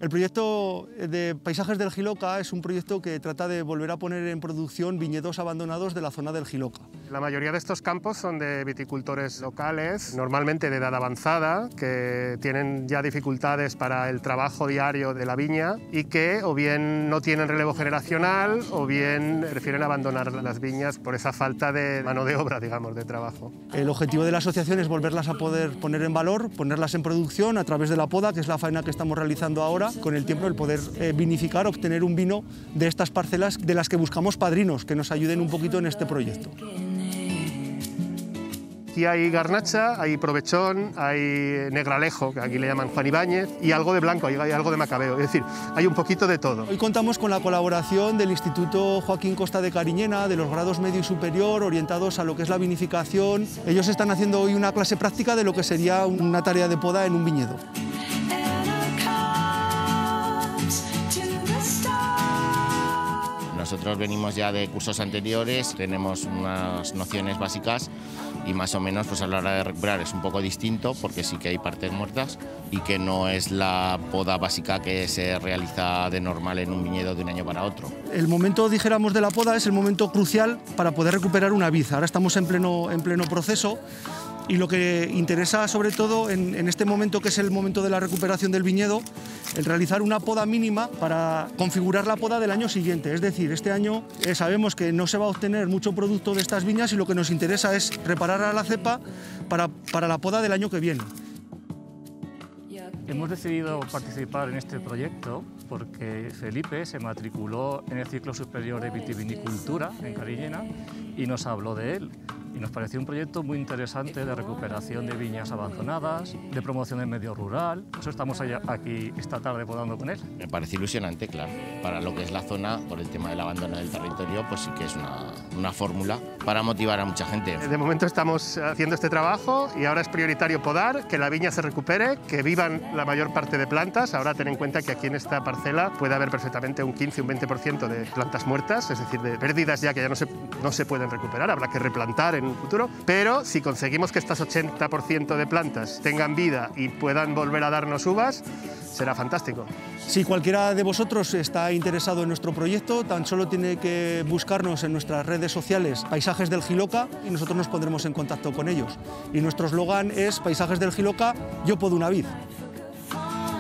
El proyecto de Paisajes del Jiloca es un proyecto que trata de volver a poner en producción viñedos abandonados de la zona del Jiloca. La mayoría de estos campos son de viticultores locales, normalmente de edad avanzada, que tienen ya dificultades para el trabajo diario de la viña y que o bien no tienen relevo generacional o bien prefieren abandonar las viñas por esa falta de mano de obra, digamos, de trabajo. El objetivo de la asociación es volverlas a poder poner en valor, ponerlas en producción a través de la poda, que es la faena que estamos realizando ahora, con el tiempo el poder vinificar, obtener un vino de estas parcelas de las que buscamos padrinos que nos ayuden un poquito en este proyecto. Aquí hay garnacha, hay provechón, hay negralejo, que aquí le llaman Juan Ibáñez, y algo de blanco, hay algo de macabeo, es decir, hay un poquito de todo. Hoy contamos con la colaboración del Instituto Joaquín Costa de Cariñena, de los grados medio y superior, orientados a lo que es la vinificación. Ellos están haciendo hoy una clase práctica de lo que sería una tarea de poda en un viñedo. Nosotros venimos ya de cursos anteriores, tenemos unas nociones básicas y más o menos pues a la hora de recuperar es un poco distinto porque sí que hay partes muertas y que no es la poda básica que se realiza de normal en un viñedo de un año para otro. El momento, dijéramos, de la poda es el momento crucial para poder recuperar una vid. Ahora estamos en pleno proceso. Y lo que interesa sobre todo en este momento, que es el momento de la recuperación del viñedo, el realizar una poda mínima para configurar la poda del año siguiente. Es decir, este año sabemos que no se va a obtener mucho producto de estas viñas y lo que nos interesa es preparar a la cepa para la poda del año que viene. Hemos decidido participar en este proyecto porque Felipe se matriculó en el ciclo superior de vitivinicultura en Cariñena y nos habló de él. Y nos pareció un proyecto muy interesante de recuperación de viñas abandonadas, de promoción del medio rural. Por eso estamos aquí esta tarde podando con él. Me parece ilusionante, claro. Para lo que es la zona, por el tema del abandono del territorio, pues sí que es una fórmula para motivar a mucha gente. De momento estamos haciendo este trabajo y ahora es prioritario podar, que la viña se recupere, que vivan la mayor parte de plantas. Ahora ten en cuenta que aquí en esta parcela puede haber perfectamente un 15 o un 20% de plantas muertas, es decir, de pérdidas ya que ya no se pueden recuperar, habrá que replantar en un futuro, pero si conseguimos que estas 80% de plantas tengan vida y puedan volver a darnos uvas, será fantástico. Si cualquiera de vosotros está interesado en nuestro proyecto, tan solo tiene que buscarnos en nuestras redes sociales Paisajes del Jiloca y nosotros nos pondremos en contacto con ellos. Y nuestro eslogan es Paisajes del Jiloca, yo podo una vid.